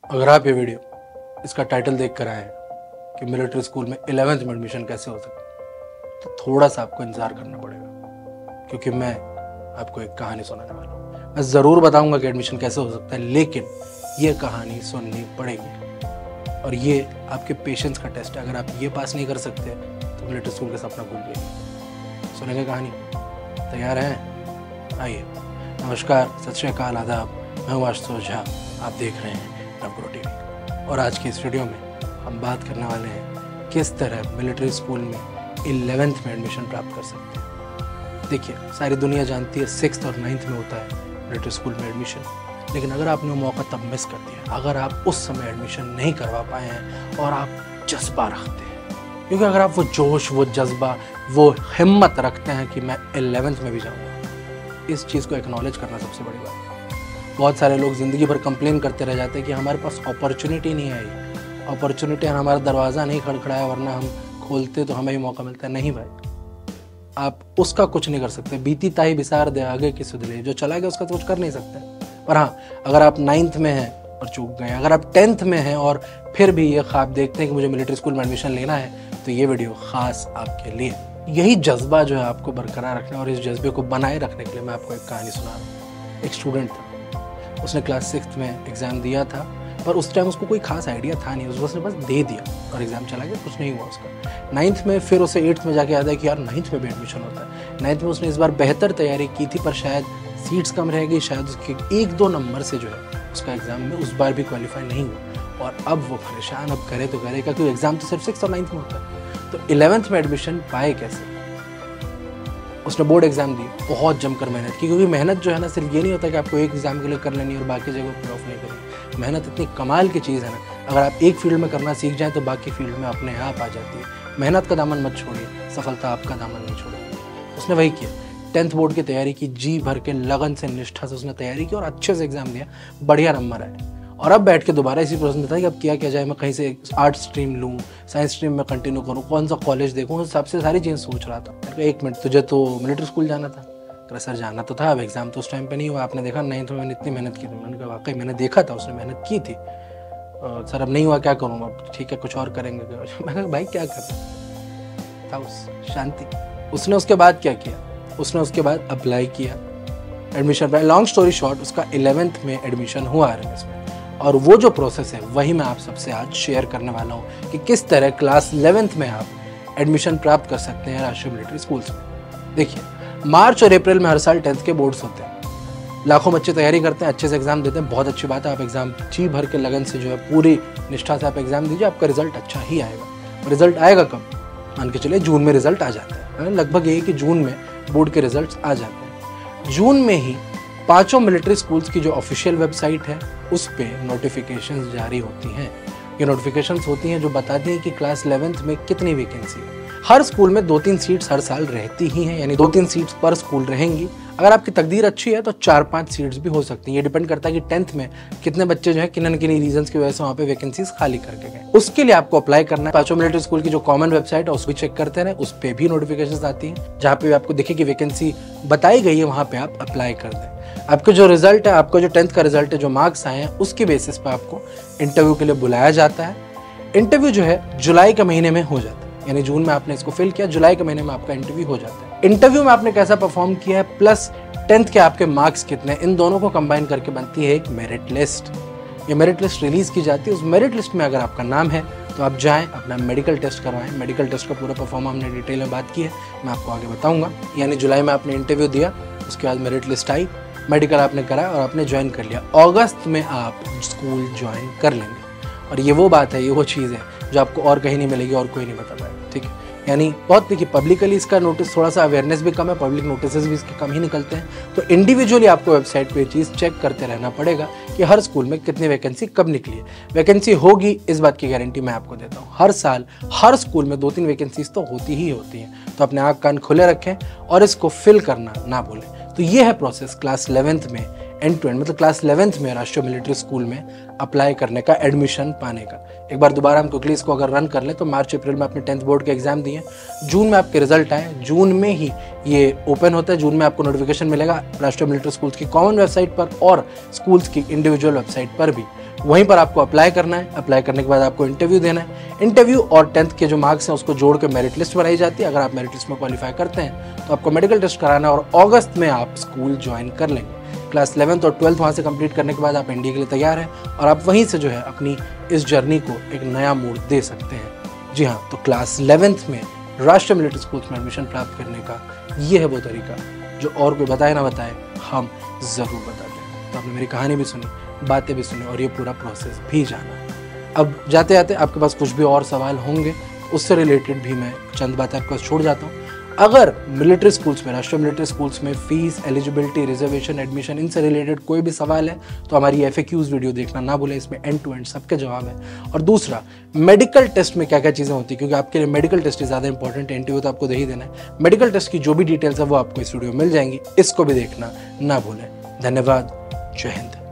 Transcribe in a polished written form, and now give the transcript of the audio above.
अगर आप ये वीडियो इसका टाइटल देख कर आए हैं कि मिलिट्री स्कूल में 11th में एडमिशन कैसे हो सकता है, तो थोड़ा सा आपको इंतजार करना पड़ेगा, क्योंकि मैं आपको एक कहानी सुनाने वाला हूँ। मैं ज़रूर बताऊंगा कि एडमिशन कैसे हो सकता है, लेकिन ये कहानी सुननी पड़ेगी और ये आपके पेशेंस का टेस्ट है। अगर आप ये पास नहीं कर सकते तो मिलिट्री स्कूल का सपना भूल जाइए। सुनेंगे कहानी? तैयार हैं? आइए। नमस्कार, सत श्री अकाल, आदाब। मैं हूं आशुतोष झा, आप देख रहे हैं नवग्रो टीवी। और आज की इस वीडियो में हम बात करने वाले हैं किस तरह मिलिट्री स्कूल में 11th में एडमिशन प्राप्त कर सकते हैं। देखिए, सारी दुनिया जानती है 6th और 9th में होता है मिलिट्री स्कूल में एडमिशन, लेकिन अगर आपने वो मौका तब मिस कर दिया, अगर आप उस समय एडमिशन नहीं करवा पाए हैं और आप जज्बा रखते हैं, क्योंकि अगर आप वो जोश, वो जज्बा, वो हिम्मत रखते हैं कि मैं 11th में भी जाऊँगा, इस चीज़ को एक्नॉलेज करना सबसे बड़ी बात है। बहुत सारे लोग ज़िंदगी भर कंप्लेन करते रह जाते हैं कि हमारे पास अपॉर्चुनिटी नहीं आई, अपॉर्चुनिटी हमारा दरवाज़ा नहीं खड़खड़ाया, वरना हम खोलते तो हमें ही मौका मिलता है। नहीं भाई, आप उसका कुछ नहीं कर सकते। बीती ताई बिसार दे आगे की सुधरे, जो चला गया उसका तो कुछ कर नहीं सकते। पर हाँ, अगर आप 9th में हैं और चूक गए, अगर आप 10th में हैं और फिर भी ये ख्वाब देखते हैं कि मुझे मिलिट्री स्कूल में एडमिशन लेना है, तो ये वीडियो खास आपके लिए। यही जज्बा जो है आपको बरकरार रखना और इस जज्बे को बनाए रखने के लिए मैं आपको एक कहानी सुना रहा हूँ। एक स्टूडेंट था, उसने क्लास 6th में एग्ज़ाम दिया था, पर उस टाइम उसको कोई खास आइडिया था नहीं, उसने बस दे दिया और एग्ज़ाम चला गया, कुछ नहीं हुआ उसका। 9th में फिर उसे 8th में जाके याद है कि यार 9th में भी एडमिशन होता है। 9th में उसने इस बार बेहतर तैयारी की थी, पर शायद सीट्स कम रह गई, शायद उसके 1-2 नंबर से जो है उसका एग्ज़ाम में उस बार भी क्वालिफाई नहीं हुआ। और अब वो परेशान, अब करे तो करे क्या, क्योंकि एग्ज़ाम तो सिर्फ 6th और 9th में होता है। तो 11th में एडमिशन पाए कैसे? उसने बोर्ड एग्जाम दी, बहुत जमकर मेहनत की, क्योंकि मेहनत जो है ना, सिर्फ ये नहीं होता कि आपको एक एग्जाम के लिए कर लेनी और बाकी जगह पर ऑफ नहीं करनी। मेहनत इतनी कमाल की चीज़ है ना, अगर आप एक फील्ड में करना सीख जाएं तो बाकी फील्ड में अपने आप आ जाती है। मेहनत का दामन मत छोड़िए, सफलता आपका दामन नहीं छोड़िए। उसने वही किया, 10th बोर्ड की तैयारी की, जी भर के लगन से, निष्ठा से उसने तैयारी की और अच्छे से एग्जाम दिया, बढ़िया नंबर आए। और अब बैठ के दोबारा इसी प्रश्न में था कि अब किया क्या जाए, मैं कहीं से आर्ट स्ट्रीम लूँ, साइंस स्ट्रीम में कंटिन्यू करूँ, कौन सा कॉलेज देखूँ, सबसे सारी चीज़ सोच रहा था। एक मिनट, तुझे तो मिलिट्री स्कूल जाना था? कह सर जाना तो था, अब एग्जाम तो उस टाइम पे नहीं हुआ, आपने देखा 9th में मैंने इतनी मेहनत की थी। मैंने कहा वाकई मैंने देखा था, उसने मेहनत की थी। सर अब नहीं हुआ, क्या करूँ? अब ठीक है, कुछ और करेंगे। मैं कहा भाई क्या कर था उस शांति। उसने उसके बाद क्या किया, उसने उसके बाद अप्लाई किया, एडमिशन। लॉन्ग स्टोरी शॉर्ट, उसका 11th में एडमिशन हुआ RMS में। और वो जो प्रोसेस है वही मैं आप सबसे आज शेयर करने वाला हूँ कि किस तरह क्लास 11th में आप एडमिशन प्राप्त कर सकते हैं राष्ट्रीय मिलिट्री स्कूल्स में। देखिए, मार्च और अप्रैल में हर साल 10th के बोर्ड्स होते हैं, लाखों बच्चे तैयारी करते हैं, अच्छे से एग्जाम देते हैं, बहुत अच्छी बात है। आप एग्जाम जी भर के लगन से जो है पूरी निष्ठा से आप एग्जाम दीजिए, आपका रिजल्ट अच्छा ही आएगा। रिजल्ट आएगा कब? मान के चलिए जून में रिजल्ट आ जाता है, लगभग यही कि जून में बोर्ड के रिजल्ट आ जाते हैं। जून में ही 5 मिलिट्री स्कूल्स की जो ऑफिशियल वेबसाइट है उस पे नोटिफिकेशंस जारी होती हैं। ये नोटिफिकेशंस होती हैं जो बताती हैं कि क्लास 11th में कितनी वैकेंसी है। हर स्कूल में 2-3 सीट्स हर साल रहती ही हैं, यानी 2-3 सीट्स पर स्कूल रहेंगी। अगर आपकी तकदीर अच्छी है तो 4-5 सीट्स भी हो सकती हैं। ये डिपेंड करता है कि 10th में कितने बच्चे जो है किन न किन रीजंस की वजह से वहाँ पे वैकेंसीज खाली करके गए। उसके लिए आपको अप्लाई करना है। 5 मिलिट्री स्कूल की जो कॉमन वेबसाइट है उस पर चेक करते रहे, उस पर भी नोटिफिकेशन आती है, जहाँ पे आपको दिखे कि वैकेंसी बताई गई है, वहाँ पे आप अप्लाई कर दें। आपका जो रिजल्ट है, आपका जो 10th का रिजल्ट है, जो मार्क्स आए हैं, उसके बेसिस पर आपको इंटरव्यू के लिए बुलाया जाता है। इंटरव्यू जो है जुलाई के महीने में हो जाता है, यानी जून में आपने इसको फिल किया, जुलाई के महीने में आपका इंटरव्यू हो जाता है। इंटरव्यू में आपने कैसा परफॉर्म किया है प्लस 10th के आपके मार्क्स कितने, इन दोनों को कंबाइन करके बनती है एक मेरिट लिस्ट। ये मेरिट लिस्ट रिलीज की जाती है। उस मेरिट लिस्ट में अगर आपका नाम है तो आप जाएं, अपना मेडिकल टेस्ट करवाएं। मेडिकल टेस्ट का पूरा परफॉर्म हमने डिटेल में बात की है, मैं आपको आगे बताऊंगा। यानी जुलाई में आपने इंटरव्यू दिया, उसके बाद मेरिट लिस्ट आई, मेडिकल आपने करा और आपने ज्वाइन कर लिया। अगस्त में आप स्कूल ज्वाइन कर लेंगे। और ये वो बात है, ये वो चीज़ है जो आपको और कहीं नहीं मिलेगी और कोई नहीं बता पाएगा, ठीक है। यानी बहुत देखिए, पब्लिकली इसका नोटिस थोड़ा सा अवेयरनेस भी कम है, पब्लिक नोटिस भी इसके कम ही निकलते हैं। तो इंडिविजुअली आपको वेबसाइट पे चीज़ चेक करते रहना पड़ेगा कि हर स्कूल में कितनी वैकेंसी कब निकली है। वैकेंसी होगी, इस बात की गारंटी मैं आपको देता हूँ। हर साल हर स्कूल में 2-3 वैकेंसीज तो होती ही होती हैं। तो अपने आँख कान खुले रखें और इसको फिल करना ना भूलें। तो ये है प्रोसेस क्लास 11th में एंड टू एंड, मतलब क्लास 11th में राष्ट्रीय मिलिट्री स्कूल में अप्लाई करने का, एडमिशन पाने का। एक बार दोबारा हम क्विकली इसको अगर रन कर लें तो मार्च अप्रैल में आपने 10th बोर्ड के एग्जाम दिए, जून में आपके रिजल्ट आए, जून में ही ये ओपन होता है, जून में आपको नोटिफिकेशन मिलेगा राष्ट्रीय मिलिट्री स्कूल्स की कॉमन वेबसाइट पर और स्कूल्स की इंडिविजुअल वेबसाइट पर भी। वहीं पर आपको अप्लाई करना है। अप्लाई करने के बाद आपको इंटरव्यू देना है। इंटरव्यू और 10th के जो मार्क्स हैं उसको जोड़ के मेरिट लिस्ट बनाई जाती है। अगर आप मेरिट लिस्ट में क्वालिफाई करते हैं तो आपको मेडिकल टेस्ट कराना है और अगस्त में आप स्कूल ज्वाइन कर लेंगे। क्लास 11th और 12th वहाँ से कंप्लीट करने के बाद आप एनडीए के लिए तैयार हैं और आप वहीं से जो है अपनी इस जर्नी को एक नया मोड़ दे सकते हैं। जी हाँ, तो क्लास 11th में राष्ट्रीय मिलिट्री स्कूल्स में एडमिशन प्राप्त करने का ये है वो तरीका जो और कोई बताए ना बताए, हम ज़रूर बताते हैं। तो आपने मेरी कहानी भी सुनी, बातें भी सुनी और ये पूरा प्रोसेस भी जाना। अब जाते जाते आपके पास कुछ भी और सवाल होंगे, उससे रिलेटेड भी मैं चंद बातें आपके पास छोड़ जाता हूँ। अगर मिलिट्री स्कूल्स में, राष्ट्रीय मिलिट्री स्कूल्स में फीस, एलिजिबिलिटी, रिजर्वेशन, एडमिशन, इनसे रिलेटेड कोई भी सवाल है तो हमारी FAQs वीडियो देखना ना भूलें। इसमें एंड टू एंड सबके जवाब है। और दूसरा, मेडिकल टेस्ट में क्या क्या चीज़ें होती है, क्योंकि आपके लिए मेडिकल टेस्ट ही ज़्यादा इंपॉर्टेंट है। इंटरव्यू तो आपको दे ही देना है। मेडिकल टेस्ट की जो भी डिटेल्स है वो आपको इस वीडियो में मिल जाएंगी, इसको भी देखना ना भूलें। धन्यवाद। जय हिंद।